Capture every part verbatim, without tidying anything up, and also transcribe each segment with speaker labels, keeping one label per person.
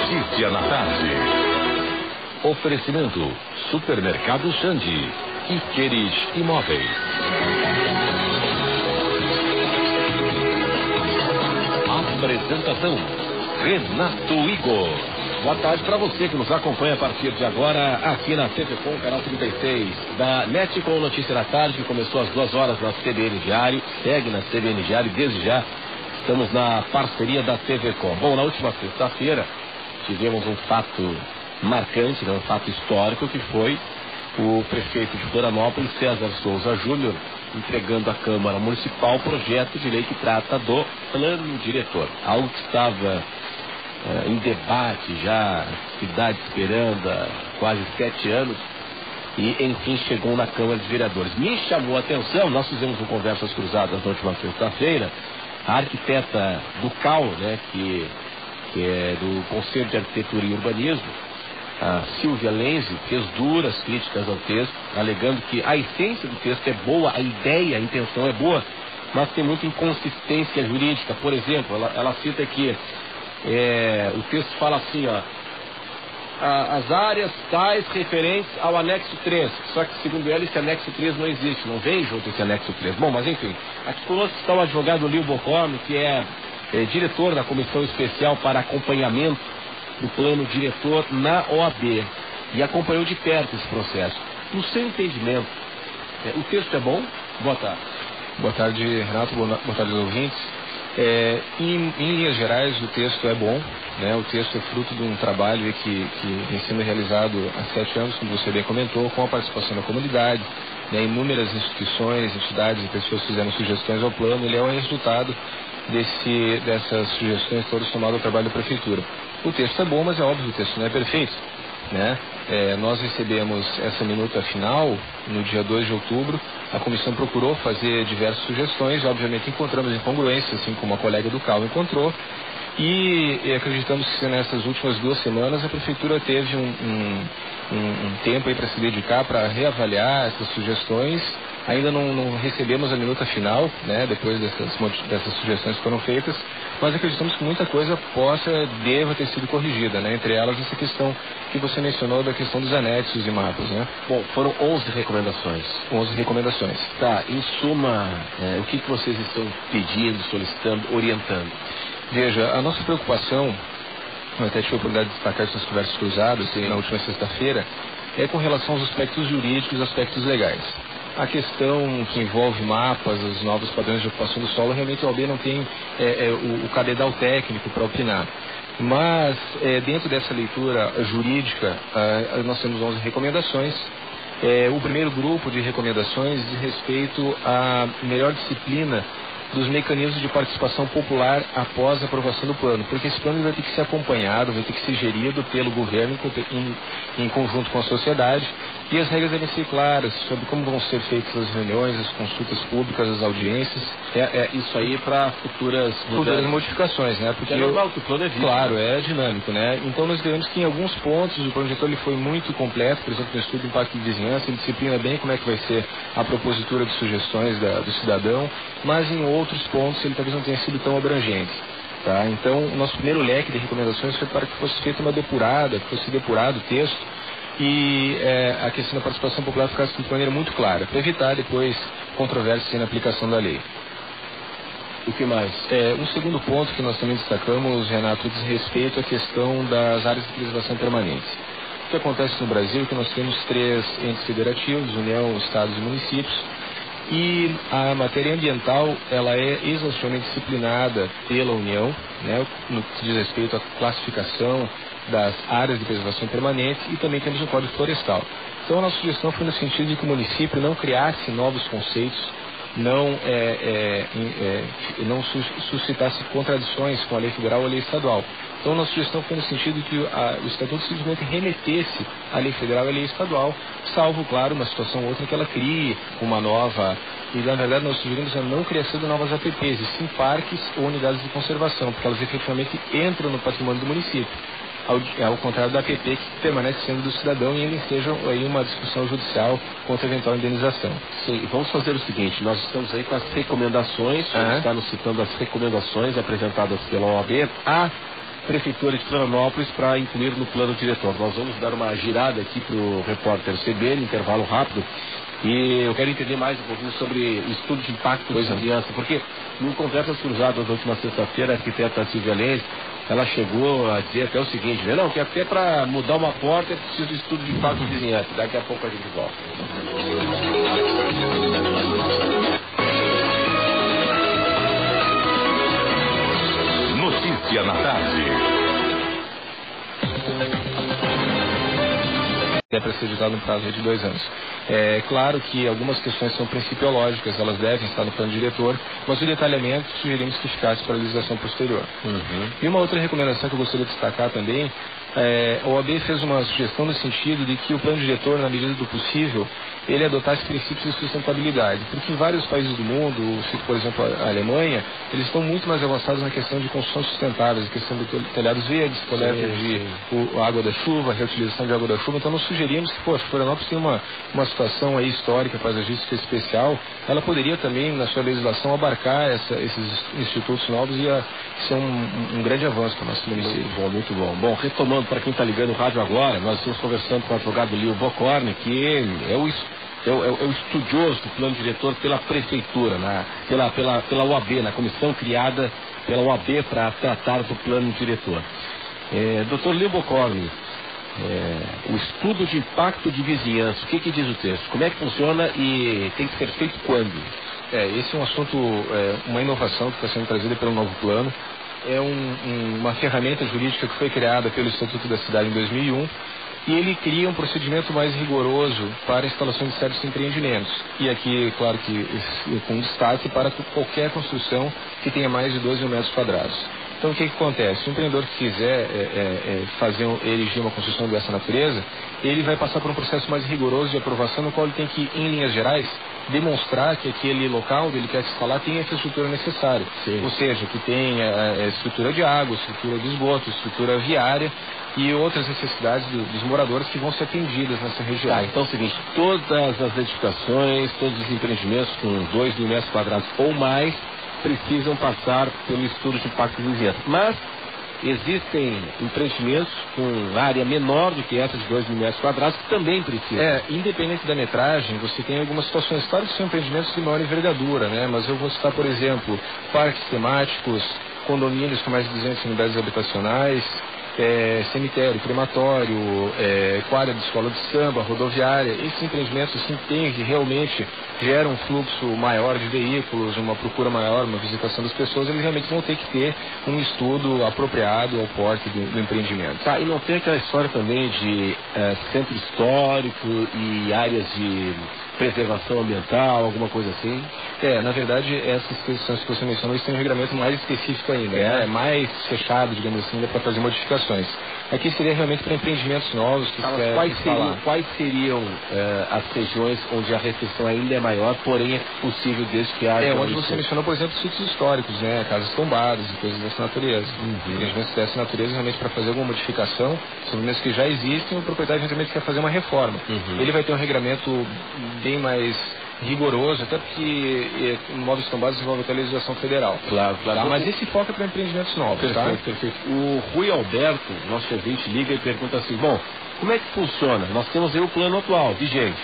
Speaker 1: Notícia na tarde. Oferecimento: Supermercado Xande e Queres Imóveis. Apresentação: Renato Igor.
Speaker 2: Boa tarde para você que nos acompanha a partir de agora aqui na T V Com, canal trinta e seis da NET com Notícia da Tarde, que começou às duas horas na C B N Diário, segue na C B N Diário e desde já estamos na parceria da T V Com. Bom, na última sexta-feira tivemos um fato marcante, né, um fato histórico, que foi o prefeito de Florianópolis, César Souza Júnior, entregando à Câmara Municipal o projeto de lei que trata do plano diretor, algo que estava Uh, em debate já, cidade esperando há quase sete anos e enfim chegou na Câmara de Vereadores. Me chamou a atenção, nós fizemos um Conversas Cruzadas na última sexta-feira, a arquiteta do C A U, né, que, que é do Conselho de Arquitetura e Urbanismo, a Silvia Lenzi, fez duras críticas ao texto, alegando que a essência do texto é boa, a ideia, a intenção é boa, mas tem muita inconsistência jurídica. Por exemplo, ela, ela cita que É, o texto fala assim, ó, a, as áreas tais referentes ao anexo três, só que segundo ela esse anexo três não existe, não vem junto esse anexo três. Bom, mas enfim, aqui conosco está o advogado Lio Bocorno, que é, é diretor da Comissão Especial para Acompanhamento do Plano Diretor na O A B e acompanhou de perto esse processo. No seu entendimento, é, o texto é bom? Boa tarde.
Speaker 3: Boa tarde, Renato, boa tarde aos ouvintes. É, em, em linhas gerais, o texto é bom, né? O texto é fruto de um trabalho que, que vem sendo realizado há sete anos, como você bem comentou, com a participação da comunidade, né? Inúmeras instituições, entidades e pessoas fizeram sugestões ao plano. Ele é o resultado desse, dessas sugestões todas somadas ao trabalho da Prefeitura. O texto é bom, mas é óbvio, o texto não é perfeito, né? É, nós recebemos essa minuta final no dia dois de outubro. A comissão procurou fazer diversas sugestões, obviamente encontramos incongruências, assim como a colega do C A U encontrou, e, e acreditamos que nessas últimas duas semanas a Prefeitura teve um, um, um, um tempo aí para se dedicar, para reavaliar essas sugestões. Ainda não, não recebemos a minuta final, né, depois dessas, dessas sugestões que foram feitas, mas acreditamos que muita coisa possa, deva ter sido corrigida, né, entre elas essa questão que você mencionou da questão dos anexos e mapas, né?
Speaker 2: Bom, foram onze recomendações.
Speaker 3: onze recomendações.
Speaker 2: Tá, em suma, é, o que, que vocês estão pedindo, solicitando, orientando?
Speaker 3: Veja, a nossa preocupação, eu até tive a oportunidade de destacar essas conversas cruzadas na última sexta-feira, é com relação aos aspectos jurídicos e aspectos legais. A questão que envolve mapas, os novos padrões de ocupação do solo, realmente a O A B não tem é, é, o, o cabedal técnico para opinar. Mas, é, dentro dessa leitura jurídica, é, nós temos onze recomendações. É, o primeiro grupo de recomendações diz respeito à melhor disciplina dos mecanismos de participação popular após a aprovação do plano, porque esse plano vai ter que ser acompanhado, vai ter que ser gerido pelo governo em, em conjunto com a sociedade, e as regras devem ser claras sobre como vão ser feitas as reuniões, as consultas públicas, as audiências.
Speaker 2: É, é isso aí para futuras,
Speaker 3: futuras modificações, né?
Speaker 2: Porque é normal que o plano é visto.
Speaker 3: Claro, é dinâmico, né? Então nós vemos que em alguns pontos o plano diretor ele foi muito completo, por exemplo, no estudo de impacto de vizinhança, ele disciplina bem como é que vai ser a propositura de sugestões da, do cidadão, mas em outros pontos ele talvez não tenha sido tão abrangente. Tá? Então, o nosso primeiro leque de recomendações foi para que fosse feita uma depurada, que fosse depurado o texto e é, a questão da participação popular ficasse de maneira muito clara, para evitar depois controvérsias na aplicação da lei.
Speaker 2: O que mais?
Speaker 3: É, um segundo ponto que nós também destacamos, Renato, diz respeito à questão das áreas de preservação permanente. O que acontece no Brasil é que nós temos três entes federativos, União, Estados e municípios, e a matéria ambiental ela é exaustivamente disciplinada pela União, né, no que diz respeito à classificação das áreas de preservação permanente, e também temos o Código Florestal. Então a nossa sugestão foi no sentido de que o município não criasse novos conceitos, não, é, é, é, não suscitasse contradições com a lei federal ou a lei estadual. Então, nossa sugestão foi no sentido de que a, o Estatuto simplesmente remetesse à lei federal e à lei estadual, salvo, claro, uma situação ou outra que ela crie uma nova. E, na verdade, nós sugerimos a não criação de novas A P Ps, e sim parques ou unidades de conservação, porque elas efetivamente entram no patrimônio do município. Ao, ao contrário da A P P, que permanece sendo do cidadão e ainda esteja aí uma discussão judicial contra eventual indenização.
Speaker 2: Sim, vamos fazer o seguinte, nós estamos aí com as recomendações,
Speaker 3: ah.
Speaker 2: está nos citando as recomendações apresentadas pela O A B. Há Prefeitura de Florianópolis para incluir no plano diretor. Nós vamos dar uma girada aqui para o repórter C B N, intervalo rápido, e eu quero entender mais um pouquinho sobre o estudo de impacto da vizinhança, porque no Conversas Cruzadas na última sexta-feira, a arquiteta Silvia Lenz, ela chegou a dizer até o seguinte, né? Não, que até para mudar uma porta é preciso de estudo de impacto da vizinhança. Daqui a pouco a gente volta.
Speaker 1: Notícia na tarde.
Speaker 3: É para ser editado no prazo de dois anos. É claro que algumas questões são principiológicas, elas devem estar no plano diretor, mas o detalhamento sugerimos que ficasse para a legislação posterior.
Speaker 2: Uhum.
Speaker 3: E uma outra recomendação que eu gostaria de destacar também, é, a O A B fez uma sugestão no sentido de que o plano diretor, na medida do possível, ele adotasse princípios de sustentabilidade, porque em vários países do mundo, se por exemplo a Alemanha, eles estão muito mais avançados na questão de construção sustentável, na questão de telhados verdes, coleta de o, a água da chuva, reutilização de água da chuva. Então nós sugerimos que, poxa, Florianópolis tem uma, uma situação aí histórica, paisagística especial, ela poderia também, na sua legislação, abarcar essa, esses institutos novos e a, ser um, um, um grande avanço para o nosso município.
Speaker 2: Muito bom, muito bom. Bom, retomando para quem está ligando o rádio agora, nós estamos conversando com o advogado Leo Bocorni, que é o É o, é o estudioso do plano diretor pela prefeitura, na, pela, pela, pela O A B, na comissão criada pela O A B para tratar do plano diretor. É, doutor Leo Bocorni, é, o estudo de impacto de vizinhança, o que, que diz o texto? Como é que funciona e tem que ser feito quando?
Speaker 3: É, esse é um assunto, é, uma inovação que está sendo trazida pelo novo plano. É um, um, uma ferramenta jurídica que foi criada pelo Estatuto da Cidade em dois mil e um. E ele cria um procedimento mais rigoroso para a instalação de certos empreendimentos. E aqui, claro que com destaque para qualquer construção que tenha mais de doze mil metros quadrados. Então o que, que acontece? Se um empreendedor que quiser é, é, fazer, erigir uma construção dessa natureza, ele vai passar por um processo mais rigoroso de aprovação, no qual ele tem que, em linhas gerais, demonstrar que aquele local onde ele quer se instalar tem a infraestrutura necessária. Sim. Ou seja, que tem a, a estrutura de água, estrutura de esgoto, estrutura viária e outras necessidades do, dos moradores que vão ser atendidas nessa região.
Speaker 2: Ah, então é o seguinte, todas as edificações, todos os empreendimentos com dois mil metros quadrados ou mais precisam passar pelo estudo de impacto de vizinhança. Mas existem empreendimentos com área menor do que essa de dois mil metros quadrados que também precisam.
Speaker 3: É, independente da metragem, você tem algumas situações. Claro que são empreendimentos de maior envergadura, né? Mas eu vou citar, por exemplo, parques temáticos, condomínios com mais de duzentas unidades habitacionais, É, cemitério, crematório, é, quadra de escola de samba, rodoviária. Esses empreendimentos assim tem que realmente geram um fluxo maior de veículos, uma procura maior, uma visitação das pessoas, eles realmente vão ter que ter um estudo apropriado ao porte do, do empreendimento.
Speaker 2: Tá, e não tem aquela história também de é, centro histórico e áreas de preservação ambiental, alguma coisa assim?
Speaker 3: É, na verdade, essas questões que você mencionou, isso tem um regramento mais específico ainda, é, né? É mais fechado, digamos assim, para fazer modificações. Aqui seria realmente para empreendimentos novos. Que
Speaker 2: tá, mas quais seriam, quais seriam é, as regiões onde a restrição ainda é maior, porém é possível desde que haja...
Speaker 3: É, onde você mencionou, por exemplo, sítios históricos, né? Casas tombadas e coisas dessa natureza. Uhum. Empreendimentos dessa natureza, realmente para fazer alguma modificação, são empreendimentos que já existem, o proprietário realmente quer fazer uma reforma. Uhum. Ele vai ter um regramento bem mais rigoroso, até porque imóveis tombados envolve até a legislação federal.
Speaker 2: Claro, claro.
Speaker 3: Tá? Mas esse foco é para empreendimentos novos,
Speaker 2: perfeito,
Speaker 3: tá?
Speaker 2: Perfeito. O Rui Alberto, nosso ouvinte, liga e pergunta assim, bom, como é que funciona? Nós temos aí o plano atual, vigente.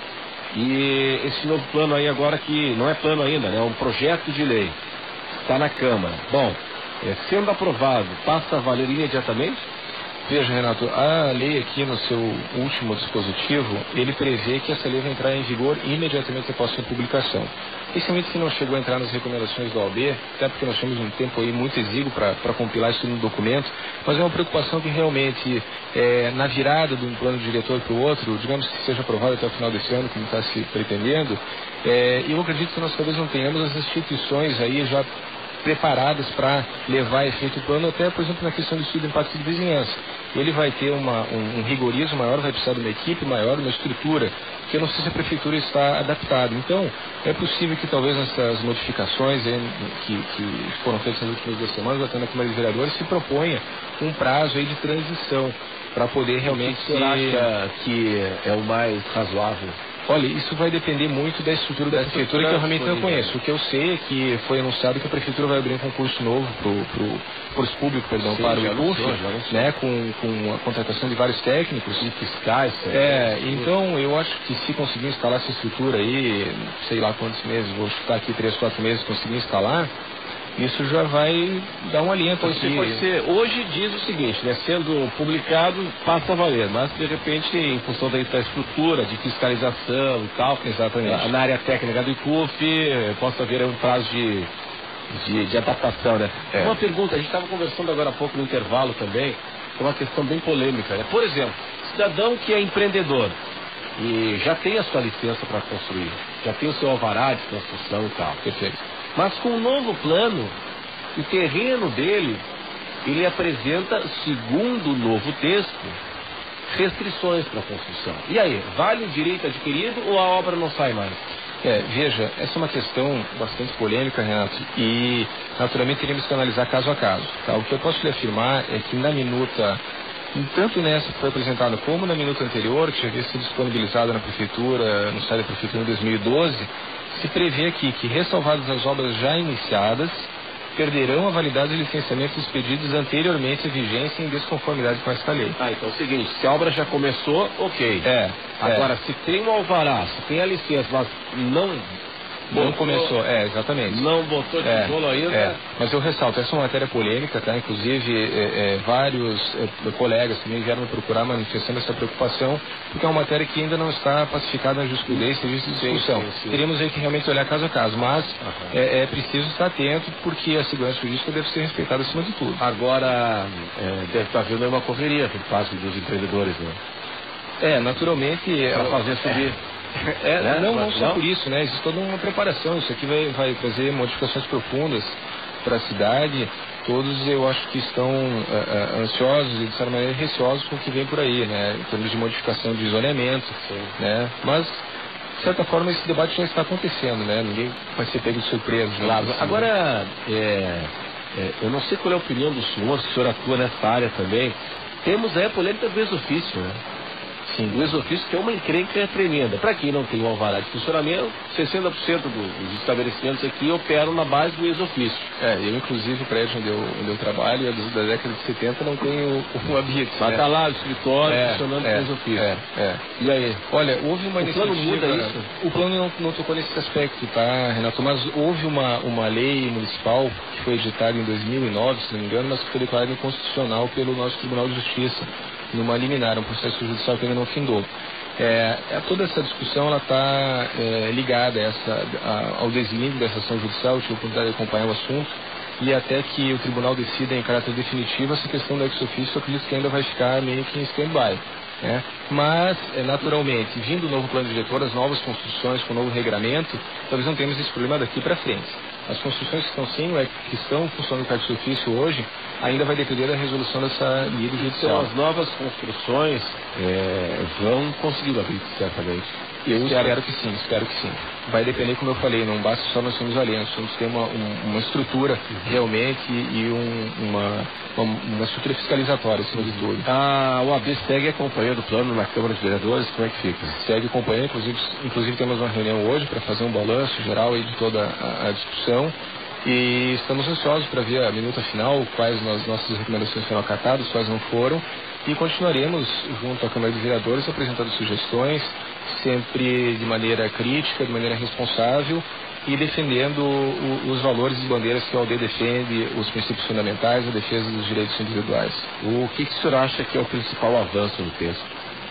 Speaker 2: E esse novo plano aí agora que não é plano ainda, né? É um projeto de lei. Está na Câmara. Bom, é, sendo aprovado, passa a valer imediatamente?
Speaker 3: Veja, Renato, a lei aqui no seu último dispositivo, ele prevê que essa lei vai entrar em vigor imediatamente após sua publicação. Principalmente que não chegou a entrar nas recomendações da O A B, até porque nós temos um tempo aí muito exíguo para compilar isso no documento, mas é uma preocupação que realmente, é, na virada de um plano diretor para o outro, digamos que seja aprovado até o final desse ano, como está se pretendendo, é, eu acredito que nós talvez não tenhamos as instituições aí já preparadas para levar a efeito o plano, até, por exemplo, na questão do estudo de impacto de vizinhança. Ele vai ter uma, um, um rigorismo maior, vai precisar de uma equipe maior, uma estrutura, que eu não sei se a prefeitura está adaptada. Então, é possível que talvez nessas modificações aí, que, que foram feitas nas últimas duas semanas, até na Câmara de Vereadores, se proponha um prazo aí de transição, para poder realmente...
Speaker 2: O que você acha que é o mais razoável?
Speaker 3: Olha, isso vai depender muito da estrutura da, da prefeitura, que eu realmente não conheço. O que eu sei é que foi anunciado que a prefeitura vai abrir um concurso novo para o público, perdão, Sim, para o I P U F, né, com, com a contratação de vários técnicos.
Speaker 2: E fiscais.
Speaker 3: É, então eu acho que se conseguir instalar essa estrutura aí, sei lá quantos meses, vou chutar aqui três, quatro meses, conseguir instalar, isso já vai dar um aliento
Speaker 2: pode
Speaker 3: aqui.
Speaker 2: Ser, pode ser. Hoje diz o seguinte, né? Sendo publicado, passa a valer, mas de repente, em função da infraestrutura, de fiscalização e tal,
Speaker 3: exatamente,
Speaker 2: na área técnica do I C U F, possa haver um prazo de, de, de adaptação, né? É. Uma pergunta, a gente estava conversando agora há pouco no intervalo também, é uma questão bem polêmica, né? Por exemplo, cidadão que é empreendedor e já tem a sua licença para construir, já tem o seu alvará de construção e tal.
Speaker 3: Perfeito.
Speaker 2: Mas com o novo plano, o terreno dele, ele apresenta, segundo o novo texto, restrições para a construção. E aí, vale o direito adquirido ou a obra não sai mais?
Speaker 3: É, veja, essa é uma questão bastante polêmica, Renato, e naturalmente teríamos que analisar caso a caso. Tá? O que eu posso lhe afirmar é que na minuta, tanto nessa que foi apresentada como na minuta anterior, que já havia sido disponibilizada na prefeitura, no site da prefeitura em dois mil e doze, se prevê aqui que, ressalvadas as obras já iniciadas, perderão a validade dos licenciamentos expedidos anteriormente à vigência em desconformidade com esta lei.
Speaker 2: Ah, então é o seguinte, se a obra já começou, ok.
Speaker 3: É.
Speaker 2: Agora,
Speaker 3: é.
Speaker 2: se tem um alvará, se tem a licença, mas não...
Speaker 3: Não começou, é, exatamente.
Speaker 2: Não botou tijolo
Speaker 3: é,
Speaker 2: ainda.
Speaker 3: É. Mas eu ressalto, essa é uma matéria polêmica, tá? Inclusive, é, é, vários é, colegas também vieram me procurar manifestando essa preocupação, porque é uma matéria que ainda não está pacificada na jurisprudência e de discussão. Sim, sim, sim. Teríamos aí que realmente olhar caso a caso, mas uhum. é, é preciso estar atento, porque a segurança jurídica deve ser respeitada acima de tudo.
Speaker 2: Agora, é, deve estar havendo uma correria por parte dos empreendedores, né?
Speaker 3: É, naturalmente...
Speaker 2: Para fazer subir...
Speaker 3: É. É, né? não, não só não? por isso, né? Existe toda uma preparação. Isso aqui vai, vai trazer modificações profundas para a cidade. Todos eu acho que estão uh, uh, ansiosos e de certa maneira receosos com o que vem por aí, né? Em termos de modificação de zoneamento, né? Mas de certa forma esse debate já está acontecendo, né? Ninguém vai ser pego de surpresa.
Speaker 2: Claro. Agora, é, é, eu não sei qual é a opinião do senhor, se o senhor atua nessa área também. Temos aí a polêmica do ex-ofício, né? Sim, o ex-ofício que é uma encrenca tremenda. Para quem não tem o alvará de funcionamento, sessenta por cento do, dos estabelecimentos aqui operam na base do ex-ofício.
Speaker 3: É, eu inclusive o prédio onde eu, onde eu trabalho, da década de setenta, não tem o, o habitat.
Speaker 2: Mas
Speaker 3: né?
Speaker 2: tá lá o escritório
Speaker 3: é,
Speaker 2: funcionando
Speaker 3: é,
Speaker 2: com ex-ofício.
Speaker 3: É, é.
Speaker 2: E aí?
Speaker 3: Olha, houve uma
Speaker 2: o
Speaker 3: iniciativa...
Speaker 2: O plano muda isso?
Speaker 3: O plano não, não tocou nesse aspecto, tá, Renato? Mas houve uma, uma lei municipal que foi editada em dois mil e nove, se não me engano, mas que foi declarada inconstitucional pelo nosso Tribunal de Justiça, numa liminar, um processo judicial que ainda não findou. É, toda essa discussão ela está é, ligada a essa, a, ao deslinde dessa ação judicial. Eu tive a oportunidade de acompanhar o assunto e até que o tribunal decida em caráter definitivo essa questão do ex-ofício, eu acredito que ainda vai ficar meio que em stand-by, né? Mas, é, naturalmente, vindo o novo plano diretor, as novas construções com o novo regramento, talvez não tenhamos esse problema daqui para frente. As construções que estão sim, que estão funcionando com ex-ofício hoje, ainda vai depender da resolução dessa medida judicial.
Speaker 2: Então, as novas construções é, vão conseguir abrir, certamente.
Speaker 3: Eu espero que sim, espero que sim. Vai depender, como eu falei, não basta só nós sermos alianças, temos que ter uma, uma estrutura realmente e um, uma, uma, uma estrutura fiscalizatória, acima de tudo.
Speaker 2: A O A B segue acompanhando o plano na Câmara de Vereadores, como é que fica?
Speaker 3: Segue acompanhando, inclusive, inclusive temos uma reunião hoje para fazer um balanço geral aí de toda a, a discussão. E estamos ansiosos para ver a minuta final, quais nas nossas recomendações foram acatadas, quais não foram. E continuaremos, junto à Câmara de Vereadores, apresentando sugestões, sempre de maneira crítica, de maneira responsável e defendendo o, os valores e bandeiras que a O A B defende, os princípios fundamentais, a defesa dos direitos individuais.
Speaker 2: O que, que o senhor acha que é o principal avanço no texto?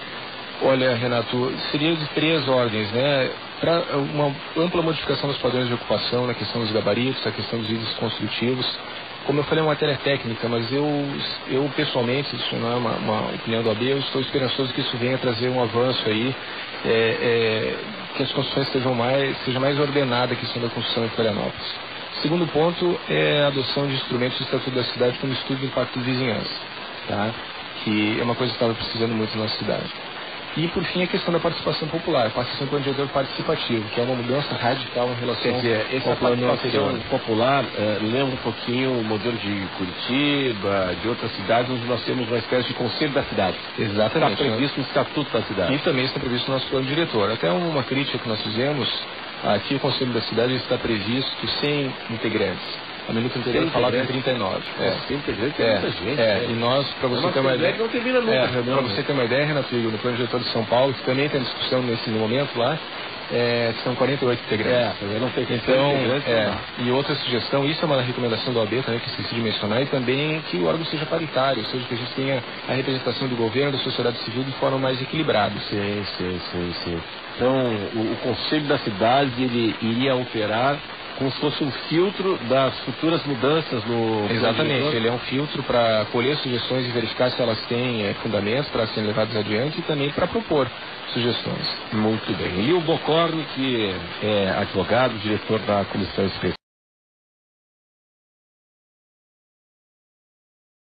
Speaker 3: Olha, Renato, seria de três ordens, né? Para uma ampla modificação dos padrões de ocupação, na questão dos gabaritos, na questão dos itens construtivos. Como eu falei, é uma matéria técnica, mas eu, eu pessoalmente, isso não é uma, uma opinião do A B, eu estou esperançoso que isso venha trazer um avanço aí, é, é, que as construções sejam mais, seja mais ordenada a questão da construção em Florianópolis. Segundo ponto é a adoção de instrumentos do Estatuto da Cidade como estudo de impacto de vizinhança, tá? Que é uma coisa que estava precisando muito na nossa cidade. E, por fim, a questão da participação popular, participação do planejador participativo, que é uma mudança radical em relação
Speaker 2: Quer dizer, essa
Speaker 3: ao plano
Speaker 2: participação
Speaker 3: anterior.
Speaker 2: popular eh, lembra um pouquinho o modelo de Curitiba, de outras cidades, onde nós temos uma espécie de conselho da cidade.
Speaker 3: Exatamente.
Speaker 2: Está previsto no Estatuto da Cidade.
Speaker 3: E também está previsto no nosso plano diretor. Até uma crítica que nós fizemos, aqui o Conselho da Cidade está previsto cem integrantes. A minuta anterior falava em trinta e nove.
Speaker 2: É, cem integrantes é,
Speaker 3: é
Speaker 2: muita gente.
Speaker 3: É,
Speaker 2: né?
Speaker 3: e nós, para você ter uma ideia...
Speaker 2: não termina nunca,
Speaker 3: é,
Speaker 2: para
Speaker 3: você ter uma ideia, Renato, no plano diretor de São Paulo, que também tem discussão nesse momento lá, é, são quarenta e oito integrantes.
Speaker 2: É, não tem
Speaker 3: então,
Speaker 2: integrantes.
Speaker 3: É, e outra sugestão, isso é uma recomendação do O A B também, que esqueci de mencionar, e também que o órgão seja paritário, ou seja, que a gente tenha a representação do governo, da sociedade civil de forma mais equilibrada.
Speaker 2: Sim, sim, sim, sim. Então, o, o Conselho da Cidade, ele iria operar como se fosse um filtro das futuras mudanças no...
Speaker 3: Exatamente, ele é um filtro para colher sugestões e verificar se elas têm é, fundamentos para serem levadas adiante e também para propor sugestões.
Speaker 2: Muito bem. E o Bocorno, que é advogado, diretor da Comissão Especial